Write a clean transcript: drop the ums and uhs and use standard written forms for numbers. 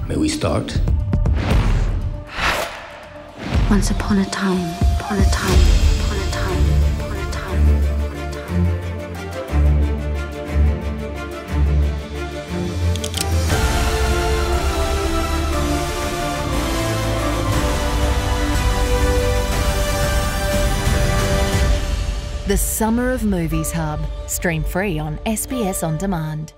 May we start? Once upon a time, upon a time, upon a time, upon a time, upon a time. The Summer of Movies Hub. Stream free on SBS On Demand.